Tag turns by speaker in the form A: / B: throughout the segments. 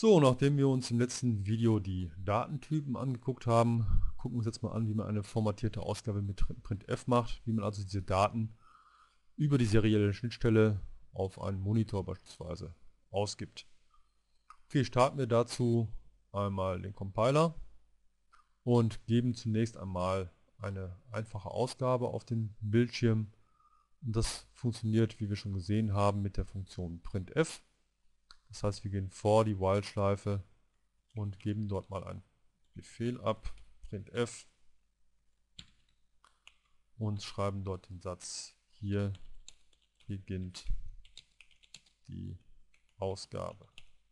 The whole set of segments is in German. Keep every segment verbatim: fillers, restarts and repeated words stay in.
A: So, nachdem wir uns im letzten Video die Datentypen angeguckt haben, gucken wir uns jetzt mal an, wie man eine formatierte Ausgabe mit printf macht, wie man also diese Daten über die serielle Schnittstelle auf einen Monitor beispielsweise ausgibt. Okay, starten wir dazu einmal den Compiler und geben zunächst einmal eine einfache Ausgabe auf den Bildschirm. Und das funktioniert, wie wir schon gesehen haben, mit der Funktion printf. Das heißt, wir gehen vor die While-Schleife und geben dort mal einen Befehl ab, printf, und schreiben dort den Satz, hier beginnt die Ausgabe.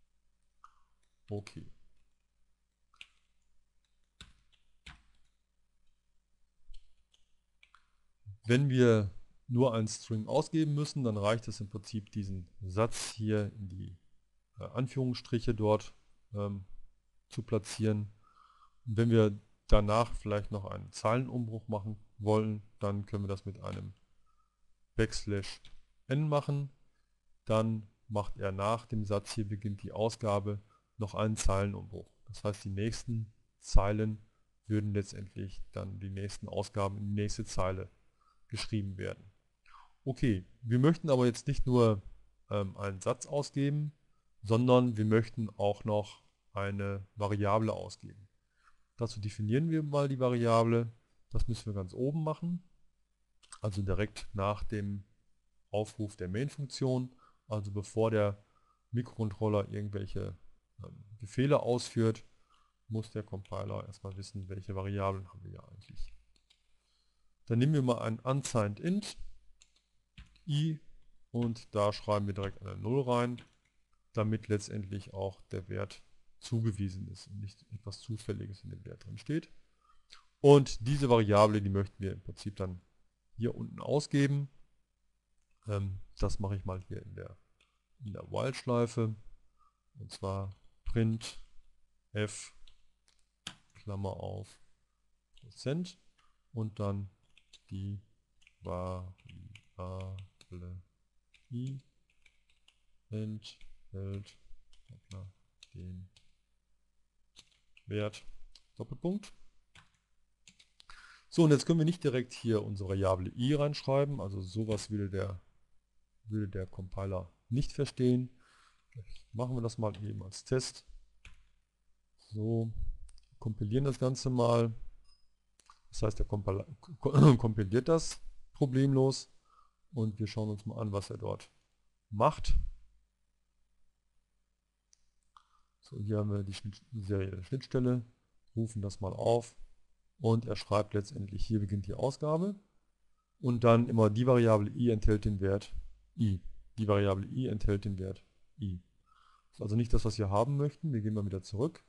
A: Okay. Wenn wir nur einen String ausgeben müssen, dann reicht es im Prinzip, diesen Satz hier in die äh, Anführungsstriche dort ähm, zu platzieren. Und wenn wir danach vielleicht noch einen Zeilenumbruch machen wollen, dann können wir das mit einem Backslash n machen. Dann macht er nach dem Satz, hier beginnt die Ausgabe, noch einen Zeilenumbruch. Das heißt, die nächsten Zeilen würden letztendlich dann die nächsten Ausgaben in die nächste Zeile geschrieben werden. Okay, wir möchten aber jetzt nicht nur ähm, einen Satz ausgeben, sondern wir möchten auch noch eine Variable ausgeben. Dazu definieren wir mal die Variable. Das müssen wir ganz oben machen, also direkt nach dem Aufruf der Main-Funktion, also bevor der Mikrocontroller irgendwelche ähm, Befehle ausführt, muss der Compiler erstmal wissen, welche Variablen haben wir hier eigentlich. Dann nehmen wir mal ein unsigned int i und da schreiben wir direkt eine null rein, damit letztendlich auch der Wert zugewiesen ist und nicht etwas Zufälliges in dem Wert drin steht. Und diese Variable, die möchten wir im Prinzip dann hier unten ausgeben. Ähm, das mache ich mal hier in der, in der While-Schleife. Und zwar print f, Klammer auf, Prozent und dann die Variable i enthält den Wert Doppelpunkt. So, und jetzt können wir nicht direkt hier unsere Variable i reinschreiben, also sowas würde der, würde der Compiler nicht verstehen. Vielleicht machen wir das mal eben als Test. So, kompilieren das Ganze mal. Das heißt, der Compiler kompiliert das problemlos und wir schauen uns mal an, was er dort macht. So, hier haben wir die Schnitt serielle Schnittstelle, rufen das mal auf und er schreibt letztendlich, hier beginnt die Ausgabe und dann immer die Variable i enthält den Wert i. Die Variable i enthält den Wert i. Das ist also nicht das, was wir haben möchten. Wir gehen mal wieder zurück.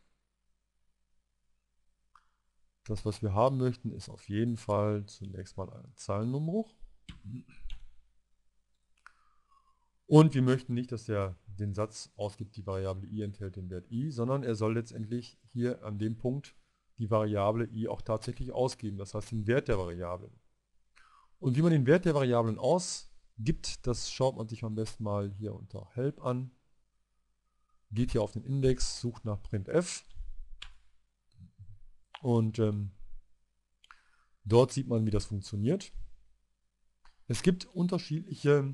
A: Das, was wir haben möchten, ist auf jeden Fall zunächst mal ein Zeilenumbruch. Und wir möchten nicht, dass er den Satz ausgibt, die Variable i enthält den Wert i, sondern er soll letztendlich hier an dem Punkt die Variable i auch tatsächlich ausgeben, das heißt den Wert der Variablen. Und wie man den Wert der Variablen ausgibt, das schaut man sich am besten mal hier unter Help an. Geht hier auf den Index, sucht nach printf und ähm, dort sieht man, wie das funktioniert. Es gibt unterschiedliche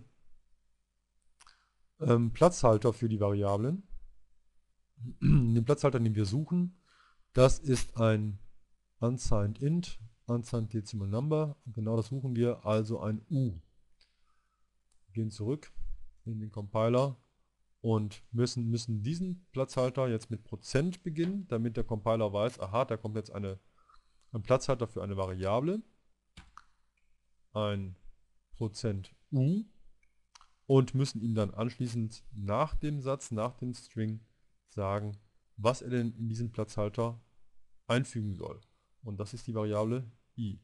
A: ähm, Platzhalter für die Variablen. Den Platzhalter, den wir suchen, das ist ein unsigned int, unsigned decimal number. Und genau das suchen wir, also ein u. Wir gehen zurück in den Compiler und müssen, müssen diesen Platzhalter jetzt mit Prozent beginnen, damit der Compiler weiß, aha, da kommt jetzt eine, ein Platzhalter für eine Variable, ein Prozent u, und müssen ihm dann anschließend nach dem Satz, nach dem String sagen, was er denn in diesen Platzhalter einfügen soll. Und das ist die Variable i.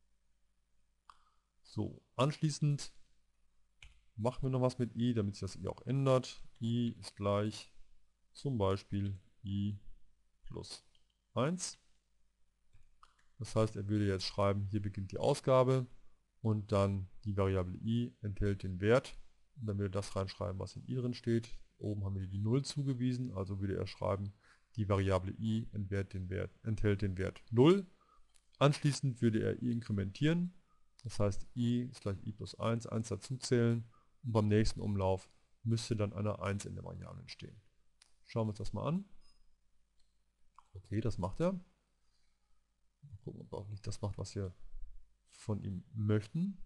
A: So, anschließend machen wir noch was mit i, damit sich das i auch ändert. I ist gleich zum Beispiel i plus eins. Das heißt, er würde jetzt schreiben, hier beginnt die Ausgabe und dann die Variable i enthält den Wert. Und dann würde das reinschreiben, was in i drin steht. Oben haben wir die null zugewiesen, also würde er schreiben, die Variable i enthält den Wert, enthält den Wert null. Anschließend würde er i inkrementieren, das heißt i ist gleich i plus eins, eins dazu zählen und beim nächsten Umlauf müsste dann eine eins in der Variable entstehen. Schauen wir uns das mal an. Okay, das macht er. Mal gucken, ob er auch nicht das macht, was wir von ihm möchten.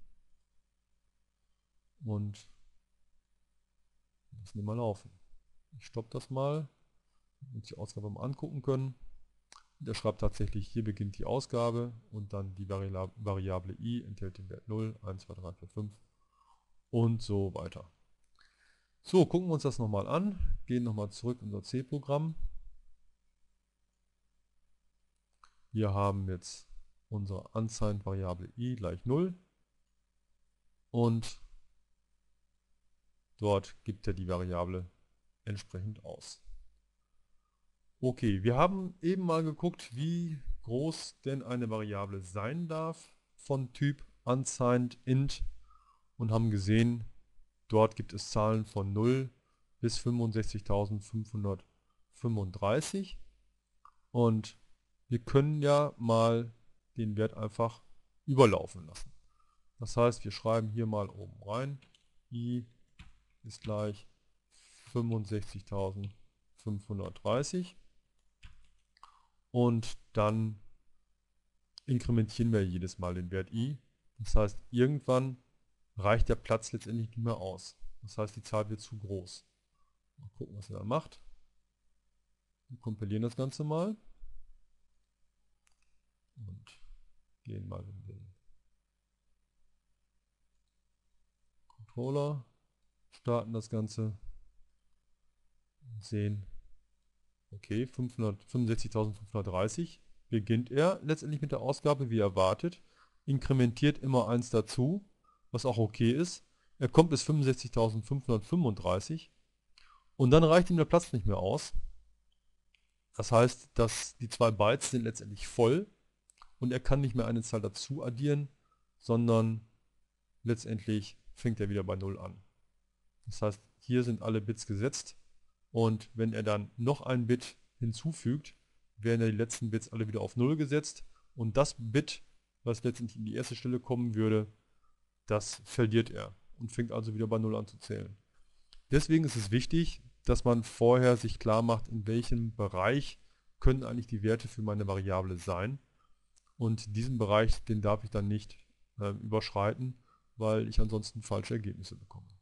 A: Und lassen wir mal laufen. Ich stoppe das mal, damit wir uns die Ausgabe mal angucken können. Und er schreibt tatsächlich, hier beginnt die Ausgabe und dann die Vari Variable i enthält den Wert null, eins, zwei, drei, vier, fünf und so weiter. So, gucken wir uns das nochmal an. Gehen nochmal zurück in unser C-Programm. Wir haben jetzt unsere Unsigned-Variable i gleich null und dort gibt er die Variable entsprechend aus. Okay, wir haben eben mal geguckt, wie groß denn eine Variable sein darf von Typ Unsigned int und haben gesehen, dort gibt es Zahlen von null bis fünfundsechzigtausendfünfhundertfünfunddreißig und wir können ja mal den Wert einfach überlaufen lassen. Das heißt, wir schreiben hier mal oben rein, i ist gleich fünfundsechzigtausendfünfhundertdreißig und dann inkrementieren wir jedes Mal den Wert i. Das heißt, irgendwann reicht der Platz letztendlich nicht mehr aus. Das heißt, die Zahl wird zu groß. Mal gucken, was er da macht. Wir kompilieren das Ganze mal und gehen mal in den Controller, starten das Ganze und sehen, okay, fünfundsechzigtausendfünfhundertdreißig beginnt er letztendlich mit der Ausgabe wie erwartet, inkrementiert immer eins dazu, was auch okay ist. Er kommt bis fünfundsechzigtausendfünfhundertfünfunddreißig und dann reicht ihm der Platz nicht mehr aus. Das heißt, dass die zwei Bytes sind letztendlich voll und er kann nicht mehr eine Zahl dazu addieren, sondern letztendlich fängt er wieder bei null an. Das heißt, hier sind alle Bits gesetzt und wenn er dann noch ein Bit hinzufügt, werden ja die letzten Bits alle wieder auf null gesetzt und das Bit, was letztendlich in die erste Stelle kommen würde, das verliert er und fängt also wieder bei null an zu zählen. Deswegen ist es wichtig, dass man vorher sich klar macht, in welchem Bereich können eigentlich die Werte für meine Variable sein. Und diesen Bereich, den darf ich dann nicht äh, überschreiten, weil ich ansonsten falsche Ergebnisse bekomme.